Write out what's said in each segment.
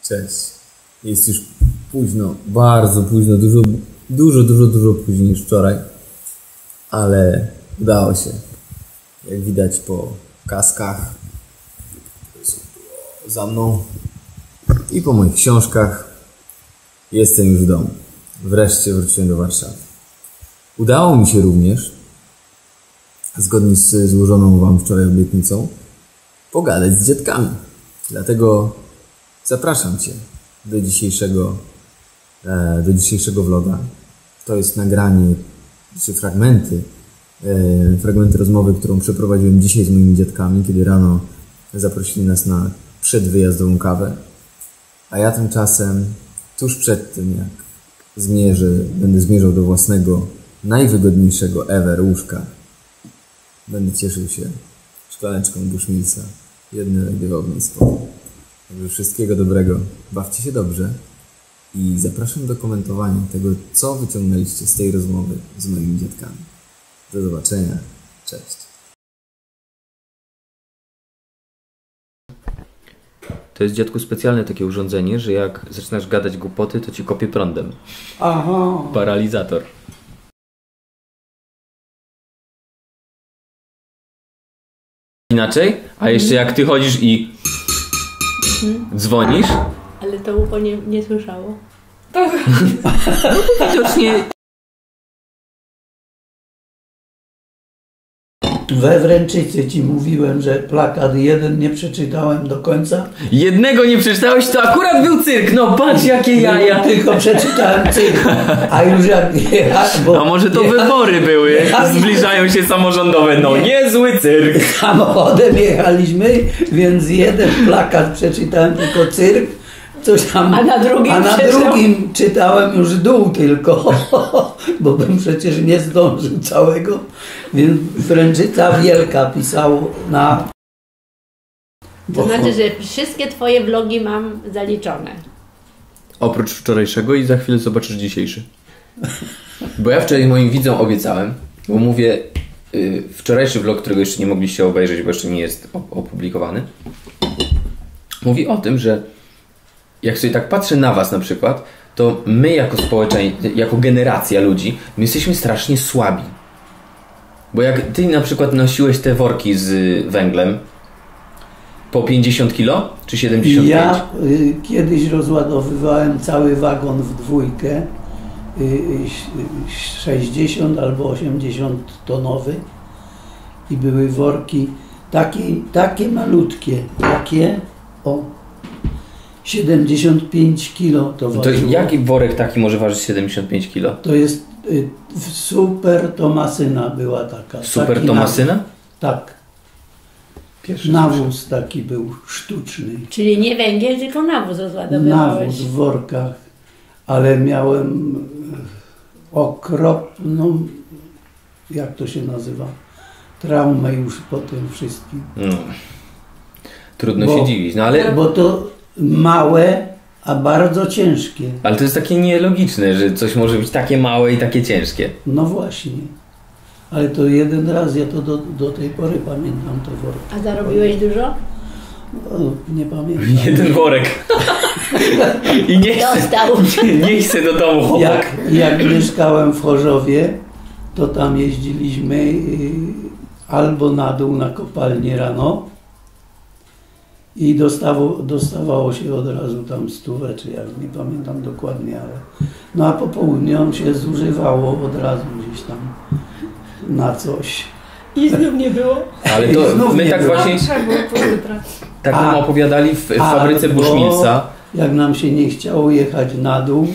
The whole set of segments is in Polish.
Cześć. Jest już późno, bardzo późno, dużo później niż wczoraj. Ale udało się. Jak widać po kaskach, które są tu za mną i po moich książkach, jestem już w domu. Wreszcie wróciłem do Warszawy. Udało mi się również, zgodnie z złożoną Wam wczoraj obietnicą, pogadać z dziadkami. Dlatego zapraszam Cię do dzisiejszego vloga. To jest nagranie, czy fragmenty rozmowy, którą przeprowadziłem dzisiaj z moimi dziadkami, kiedy rano zaprosili nas na przedwyjazdową kawę. A ja tymczasem, tuż przed tym, jak będę zmierzał do własnego, najwygodniejszego ever łóżka, będę cieszył się szklaneczką Bushmilsa, jednym rajdywownym spokój. Także wszystkiego dobrego, bawcie się dobrze i zapraszam do komentowania tego, co wyciągnęliście z tej rozmowy z moimi dziadkami. Do zobaczenia, cześć. To jest, dziadku, specjalne takie urządzenie, że jak zaczynasz gadać głupoty, to ci kopie prądem. Aha. Paralizator. Inaczej? A jeszcze jak ty chodzisz i dzwonisz? Ale to ucho nie słyszało. To widocznie... We Wręczycy ci mówiłem, że plakat jeden nie przeczytałem do końca. Jednego nie przeczytałeś, to akurat był cyrk. No patrz, jakie jaja. Tylko przeczytałem cyrk. A już jak jechałem... A może to wybory były? Zbliżają się samorządowe. No niezły cyrk. Samochodem jechaliśmy, więc jeden plakat przeczytałem, tylko cyrk. Coś tam, a na drugim czytałem już dół tylko, bo bym przecież nie zdążył całego, więc Wręczyca Wielka pisało na... To znaczy, że wszystkie twoje vlogi mam zaliczone. Oprócz wczorajszego i za chwilę zobaczysz dzisiejszy. Bo ja wczoraj moim widzom obiecałem, bo mówię, wczorajszy vlog, którego jeszcze nie mogliście obejrzeć, bo jeszcze nie jest opublikowany, mówi o tym, że jak sobie tak patrzę na was na przykład, to my jako społeczeństwo, jako generacja ludzi, my jesteśmy strasznie słabi. Bo jak ty na przykład nosiłeś te worki z węglem po 50 kilo czy 75? Ja kiedyś rozładowywałem cały wagon w dwójkę, 60 albo 80 tonowy i były worki takie malutkie, takie 75 kilo to ważyło. To jaki worek taki może ważyć 75 kilo? To jest Super Tomasyna była taka. Super Tomasyna? Tak. Pierwszy nawóz taki był sztuczny. Czyli nie węgiel, tylko nawóz rozładowywałeś. Nawóz w workach. Ale miałem okropną, jak to się nazywa, traumę już po tym wszystkim. No. Trudno się dziwić, no ale... Bo to małe, a bardzo ciężkie. Ale to jest takie nielogiczne, że coś może być takie małe i takie ciężkie. No właśnie. Ale to jeden raz, ja to do tej pory pamiętam te worki. A zarobiłeś dużo? No, nie pamiętam. Jeden worek. I nie chcę do domu chłopak. Jak mieszkałem w Chorzowie, to tam jeździliśmy albo na dół na kopalnię rano, i dostawało się od razu tam 100, czy jak nie pamiętam dokładnie, ale no a po południu się zużywało od razu gdzieś tam na coś. I znów nie było. Ale to my tak właśnie tak nam opowiadali w fabryce Bushmilsa. Jak nam się nie chciało jechać na dół,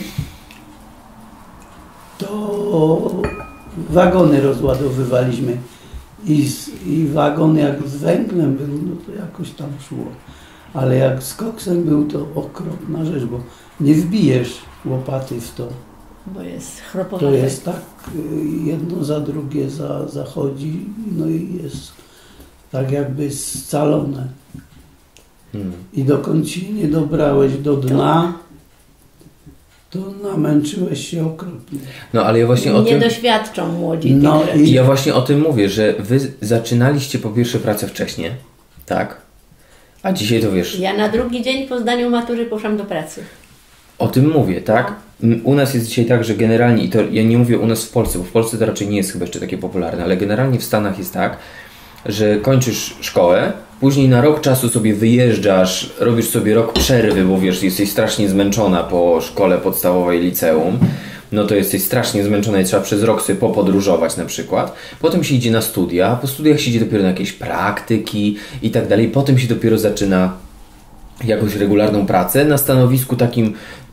to wagony rozładowywaliśmy. I wagon jak z węglem był, no to jakoś tam szło. Ale jak z koksem był, to okropna rzecz, bo nie wbijesz łopaty w to. Bo jest chropowate. To jest tak, jedno za drugie zachodzi, no i jest tak jakby scalone. I dokąd się nie dobrałeś do dna, to namęczyłeś się okropnie. No ale ja właśnie o tym... Nie doświadczą młodzi tych rzeczy. I ja właśnie o tym mówię, że wy zaczynaliście po pierwsze pracę wcześniej, tak? A dzisiaj to wiesz, Ja na drugi dzień po zdaniu matury poszłam do pracy. o tym mówię, tak? U nas jest dzisiaj tak, że generalnie, i to ja nie mówię u nas w Polsce, bo w Polsce to raczej nie jest chyba jeszcze takie popularne, ale generalnie w Stanach jest tak, że kończysz szkołę, później na rok czasu sobie wyjeżdżasz, robisz sobie rok przerwy, bo wiesz, jesteś strasznie zmęczona po szkole podstawowej, liceum, no to jesteś strasznie zmęczona i trzeba przez rok sobie popodróżować na przykład. Potem się idzie na studia, po studiach się idzie dopiero na jakieś praktyki i tak dalej. Potem się dopiero zaczyna jakąś regularną pracę na stanowisku takim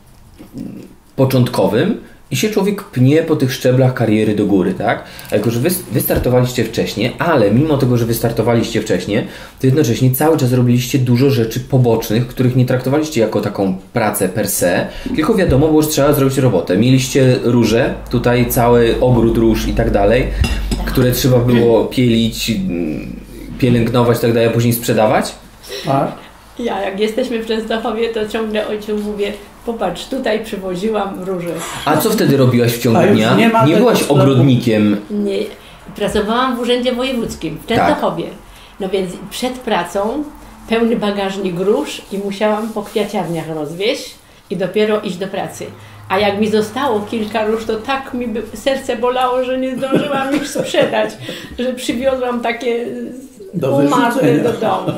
początkowym i się człowiek pnie po tych szczeblach kariery do góry, tak? A jako, że wy startowaliście wcześniej, ale mimo tego, że wy startowaliście wcześniej, to jednocześnie cały czas robiliście dużo rzeczy pobocznych, których nie traktowaliście jako taką pracę per se, tylko wiadomo było, że trzeba zrobić robotę. Mieliście róże, tutaj cały ogród róż i tak dalej, które trzeba było pielić, pielęgnować i tak dalej, a później sprzedawać. Tak? Ja jak jesteśmy w Częstochowie, to ciągle ojcu mówię, popatrz, tutaj przywoziłam róże. A co wtedy robiłaś w ciągu A już dnia? nie ma Nie tego byłaś sklepu. ogrodnikiem. Nie, pracowałam w Urzędzie Wojewódzkim w Częstochowie. No więc przed pracą pełny bagażnik róż i musiałam po kwiaciarniach rozwieźć i dopiero iść do pracy. A jak mi zostało kilka róż, to tak mi serce bolało, że nie zdążyłam ich sprzedać, że przywiozłam takie Do umarłe wyrzucenia. do domu.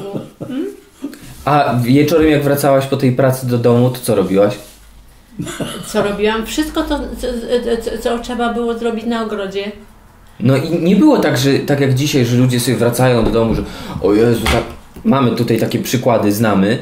A wieczorem jak wracałaś po tej pracy do domu, to co robiłaś? Co robiłam? Wszystko to, co trzeba było zrobić na ogrodzie. No i nie było tak, że tak jak dzisiaj, że ludzie sobie wracają do domu, że o Jezu, tak, mamy tutaj takie przykłady, znamy,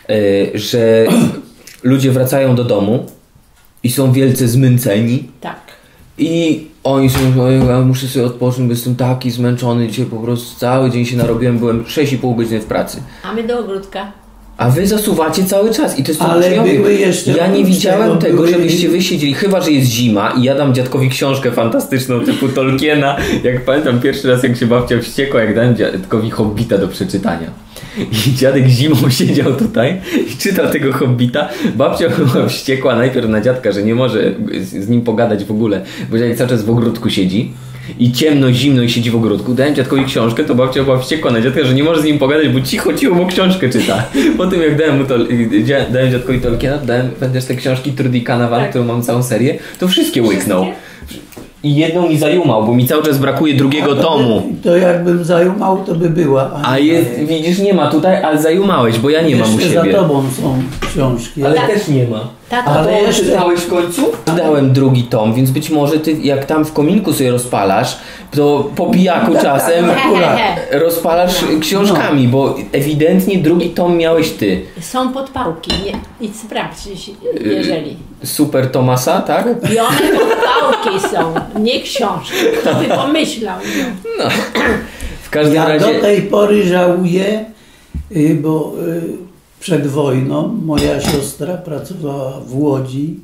że ludzie wracają do domu i są wielce zmęceni Tak. i oni sobie mówią, ja muszę sobie odpocząć, bo jestem taki zmęczony, dzisiaj po prostu cały dzień się narobiłem, byłem 6,5 godziny w pracy. A my do ogródka. A wy zasuwacie cały czas i to jest to, Ale co ja mówię. były jeszcze Ja nie oprócz widziałem tego tego, były- żebyście wy siedzieli, chyba że jest zima i ja dam dziadkowi książkę fantastyczną typu Tolkiena. Jak pamiętam pierwszy raz, jak się babcia wściekła, jak dałem dziadkowi Hobbita do przeczytania. I dziadek zimą siedział tutaj i czytał tego Hobbita. Babcia była wściekła najpierw na dziadka, że nie może z nim pogadać w ogóle, bo dziadek cały czas w ogródku siedzi. I ciemno, zimno i siedzi w ogródku. Dałem dziadkowi książkę, to babcia była wściekła na dziadka, że nie może z nim pogadać, bo cicho, mu książkę czyta. Potem jak dałem dziadkowi Tolkiena, dałem też te książki Trudy Canavan, Tak. którą mam całą serię, to wszystkie łyknął. I jedną mi zajumał, bo mi cały czas brakuje drugiego tomu. To jakbym zajumał, to by była. A jest, widzisz, nie ma tutaj, ale zajumałeś, bo ja nie mam u Jeszcze za siebie. tobą są książki. Ale Tak. też nie ma. Tato, Ale to jeszcze- Czytałeś w końcu? Dałem drugi tom, więc być może ty, jak tam w kominku sobie rozpalasz, to po pijaku czasem rozpalasz książkami, bo ewidentnie drugi tom miałeś ty. są podpałki. Nie, idź sprawdź, jeżeli. Super Tomasa, tak? Kupione podpałki są, nie książki. Kto by pomyślał? No. W każdym Ja razie... do tej pory żałuję, bo przed wojną moja siostra pracowała w Łodzi,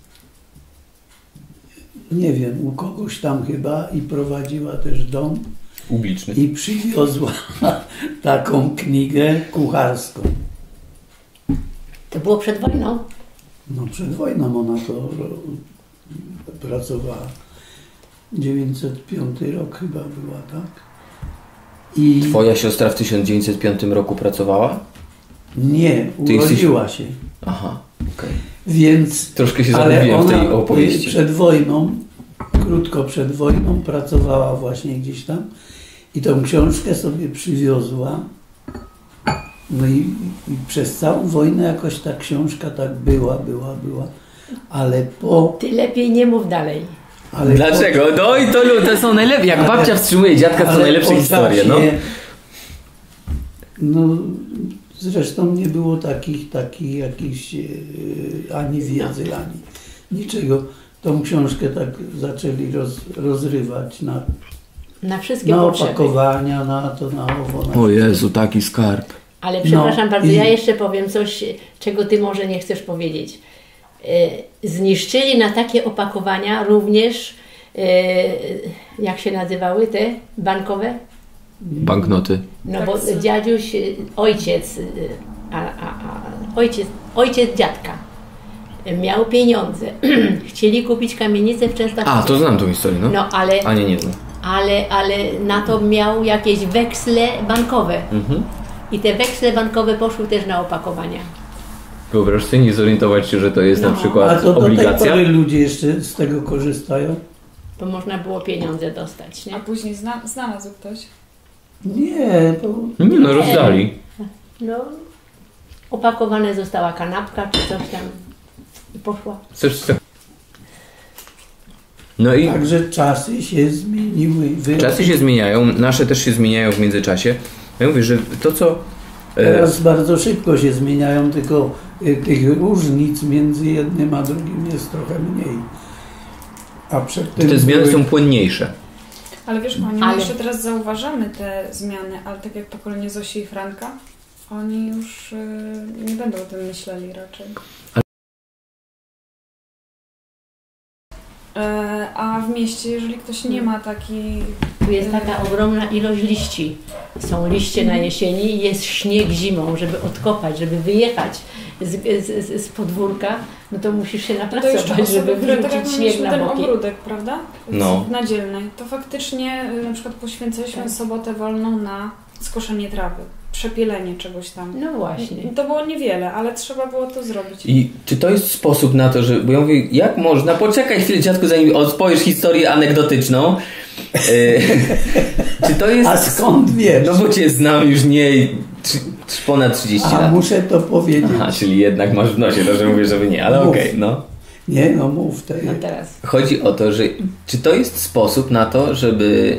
nie wiem, u kogoś tam chyba i prowadziła też dom Publiczny. i przywiozła taką knigę kucharską. To było przed wojną. No przed wojną ona to pracowała. 905 rok chyba była, tak? I Twoja siostra w 1905 roku pracowała? nie, Ty jesteś- urodziła się. Aha, okej. Więc, Troszkę się ale zagubiłem w tej ona opowieści. przed wojną, krótko przed wojną pracowała właśnie gdzieś tam i tą książkę sobie przywiozła. No i przez całą wojnę jakoś ta książka tak była, ale po... Ty lepiej nie mów dalej. Ale Dlaczego? No i to są najlepsze. Jak babcia wstrzymuje dziadka, to są najlepsze po historie, no. czasie, no. Zresztą nie było takich jakichś ani wiedzy, ani niczego. Tą książkę tak zaczęli rozrywać Na wszystkie na potrzeby. opakowania, na to, na owo. Na O Jezu, taki skarb. Ale przepraszam No, bardzo, i- ja jeszcze powiem coś, czego ty może nie chcesz powiedzieć. Zniszczyli na takie opakowania również, jak się nazywały te bankowe? Banknoty. No bo dziadziuś, ojciec dziadka miał pieniądze. Chcieli kupić kamienicę w Częstochowie. A, to znam tą historię, no. No ale, A nie znam. ale na to miał jakieś weksle bankowe. I te weksle bankowe poszły też na opakowania. Wyobraź sobie, nie zorientować się, że to jest na A przykład to do tej obligacja. pory ludzie jeszcze z tego korzystają? Bo można było pieniądze dostać, nie? A później znalazł ktoś. Nie, to Nie no, rozdali. No, opakowane została kanapka czy coś tam i poszła. No i także czasy się zmieniły. czasy się zmieniają, nasze też się zmieniają w międzyczasie. Ja mówię, że to co... Teraz bardzo szybko się zmieniają, tylko tych różnic między jednym a drugim jest trochę mniej. A przed tym Te zmiany były- są płynniejsze. Ale wiesz, kochani, my Ale- jeszcze teraz zauważamy te zmiany, ale tak jak pokolenie Zosi i Franka, oni już nie będą o tym myśleli raczej. A w mieście, jeżeli ktoś nie ma takiej... Tu jest taka ogromna ilość liści. Są liście na jesieni i jest śnieg zimą, żeby odkopać, żeby wyjechać z podwórka, no to musisz się To jeszcze napracować, żeby osoby, które tak jak wyrzucić śnieg mieliśmy na ten boki. ogródek, prawda? No. Na dzielnej. To faktycznie na przykład poświęciliśmy sobotę wolną na skoszenie trawy, przepielenie czegoś tam. No właśnie. To było niewiele, ale trzeba było to zrobić. I czy to jest sposób na to, że... Bo ja mówię, jak można... Poczekaj chwilę, dziadku, zanim odpowiesz historię anegdotyczną. Czy to jest... A skąd wiesz? No bo cię znam już ponad 30 A lat. muszę to powiedzieć. Aha, czyli jednak masz w nosie to, że mówię, żeby nie, ale Mów. okej, no. Nie, no mów te. No teraz. Chodzi o to, że czy to jest sposób na to, żeby...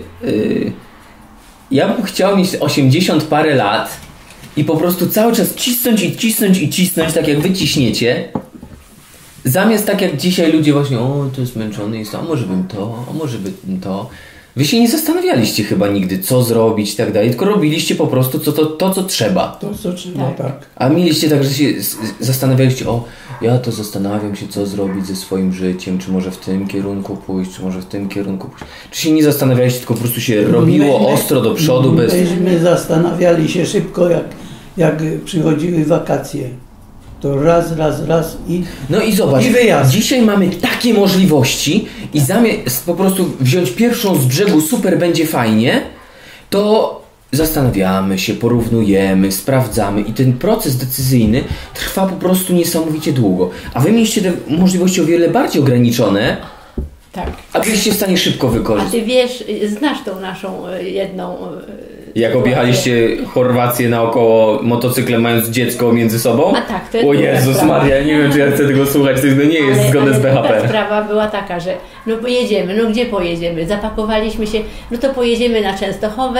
ja bym chciał mieć 80 parę lat i po prostu cały czas cisnąć i cisnąć i cisnąć, tak jak wy ciśniecie. Zamiast tak jak dzisiaj ludzie właśnie, o, to jest męczony jest, a może bym to, a może bym to. Wy się nie zastanawialiście chyba nigdy, co zrobić i tak dalej, tylko robiliście po prostu to, co trzeba. To co trzeba, tak. A mieliście tak, że się zastanawialiście, o, ja to zastanawiam się, co zrobić ze swoim życiem, czy może w tym kierunku pójść, czy może w tym kierunku pójść. Czy się nie zastanawialiście, tylko po prostu się robiło ostro do przodu bez... Myśmy zastanawiali się szybko, jak przychodziły wakacje. To raz i... No i zobacz, I wyjazd. dzisiaj mamy takie możliwości i zamiast po prostu wziąć pierwszą z brzegu, super, będzie fajnie, to zastanawiamy się, porównujemy, sprawdzamy i ten proces decyzyjny trwa po prostu niesamowicie długo. A wy mieliście te możliwości o wiele bardziej ograniczone, Tak. a byliście w stanie szybko A wykorzystać. ty wiesz, znasz tą naszą jedną... Jak sytuację. objechaliście Chorwację naokoło motocyklem, mając dziecko między sobą? A tak, to jest O druga Jezus sprawa. Maria, nie wiem, czy ja chcę tego słuchać, to nie jest zgodne z druga BHP. sprawa była taka, że no pojedziemy, no gdzie pojedziemy? Zapakowaliśmy się, no to pojedziemy na Częstochowę,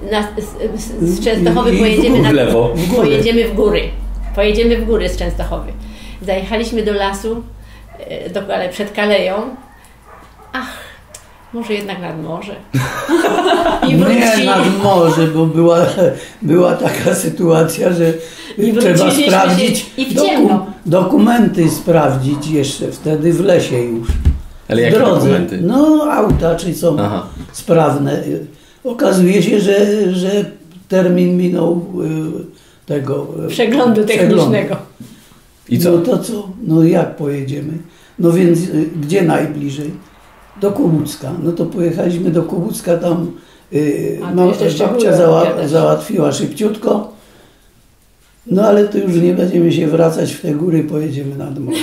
z Częstochowy I pojedziemy w lewo. W górę. pojedziemy w góry. Pojedziemy w góry z Częstochowy. Zajechaliśmy do lasu, ale przed Kaleją. Ach, może jednak nad morze. I Nie wrócili. nad morze, bo była taka sytuacja, że I trzeba wróciliśmy sprawdzić się i w ciemno. dokumenty sprawdzić jeszcze wtedy w lesie już. Ale W jakie drodze. dokumenty? No auta, czy są Aha. sprawne. Okazuje się, że termin minął tego Przeglądu technicznego. I co? No to co? No jak pojedziemy? No więc gdzie najbliżej? Do Kubucka. No to pojechaliśmy do Kubucka, tam A to jeszcze szczegóły babcia opowiadasz. załatwiła szybciutko. No ale to już nie będziemy się wracać w te góry, pojedziemy nad morze.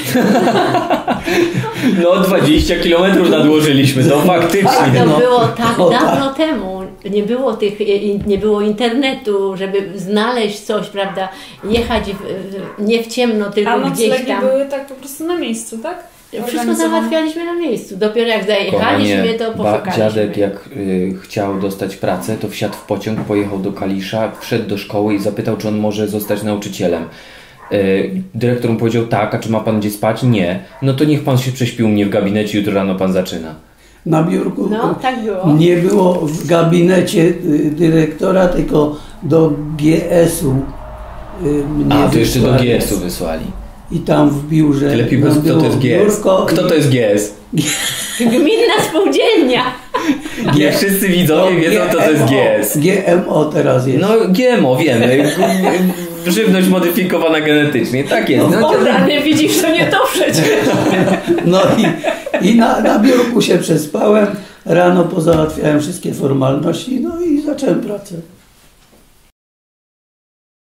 No 20 km nadłożyliśmy, to faktycznie. To No. było tak O, dawno temu. Nie było internetu, żeby znaleźć coś, prawda? Jechać nie w ciemno, tylko A gdzieś noclegi tam. były tak po prostu na miejscu, tak? Wszystko Organizowane. załatwialiśmy na miejscu. Dopiero jak zajechaliśmy, to poszukaliśmy. Dziadek jak chciał dostać pracę, to wsiadł w pociąg, pojechał do Kalisza, wszedł do szkoły i zapytał, czy on może zostać nauczycielem. Dyrektor mu powiedział tak, a czy ma pan gdzie spać? Nie. No to niech pan się prześpi u mnie w gabinecie, jutro rano pan zaczyna. Na biurku No, tak było. nie było w gabinecie dyrektora, tylko do GS-u. Mnie A, to jeszcze do wysłali. GS-u wysłali. I tam w biurze. Lepiej nam powiedz, kto to było jest GS. biurko Kto i- to jest GS? Gminna spółdzielnia. Nie wszyscy widzowie wiedzą, kto to jest GS. GMO teraz jest. No GMO, wiemy. Żywność modyfikowana genetycznie, tak jest. No, O rany, widzisz, to nie to przecież. No i na biurku się przespałem. Rano pozałatwiałem wszystkie formalności, no i zacząłem pracę.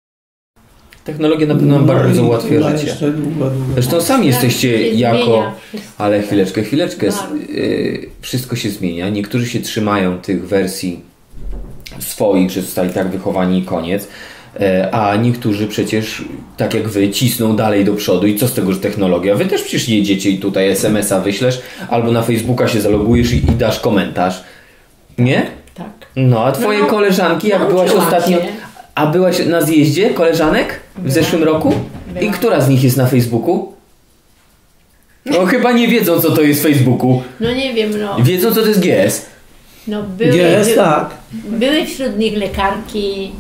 Technologia na pewno nam bardzo i ułatwia chyba życie. jeszcze długo. Zresztą sami jesteście się jako... zmienia wszystko. Ale chwileczkę. Bardzo. Wszystko się zmienia. Niektórzy się trzymają tych wersji swoich, że zostali tak wychowani i koniec. A niektórzy przecież, tak jak wy, cisną dalej do przodu. I co z tego, że technologia? Wy też przecież jedziecie i tutaj SMS-a wyślesz, albo na Facebooka się zalogujesz i dasz komentarz. Nie? Tak. No, a twoje koleżanki, jak byłaś nauczyłam ostatnio... się. A byłaś na zjeździe koleżanek w zeszłym roku? I Byłam. która z nich jest na Facebooku? No chyba nie wiedzą, co to jest Facebooku. No nie wiem, no. Wiedzą, co to jest GS. No Jest, tak. były wśród nich lekarki,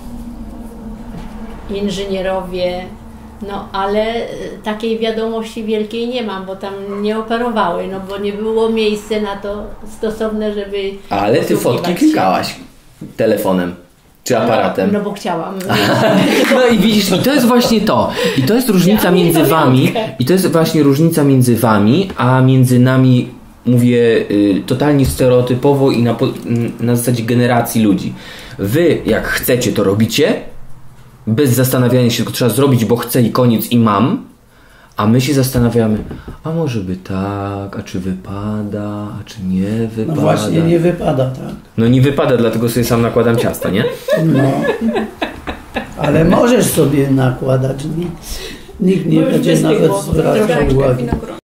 inżynierowie, no ale takiej wiadomości wielkiej nie mam, bo tam nie operowały, no bo nie było miejsca na to stosowne, żeby Ale ty posługiwać fotki się. klikałaś telefonem czy aparatem. No bo chciałam. No i widzisz, i to jest właśnie to. I to jest różnica Ja między nie wami. pamiątkę. I to jest właśnie różnica między wami, a między nami, mówię totalnie stereotypowo i na zasadzie generacji ludzi. Wy, jak chcecie, to robicie. Bez zastanawiania się, tylko trzeba zrobić, bo chcę i koniec i mam. A my się zastanawiamy, a może by tak, a czy wypada, a czy nie wypada. No właśnie nie wypada, tak. No nie wypada, dlatego sobie sam nakładam ciasta, nie? No. Ale możesz sobie nakładać. Nikt nie Bo już będzie nawet wystygło. zwracał Troszeczkę uwagi. winogron.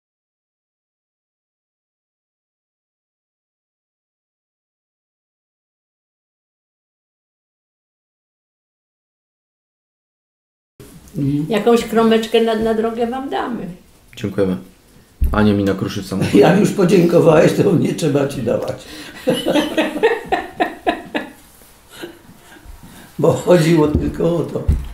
Jakąś kromeczkę na drogę wam damy. Dziękujemy. Ania mi nakruszy w samochodzie. Jak już podziękowałeś, to nie trzeba ci dawać. Bo chodziło tylko o to.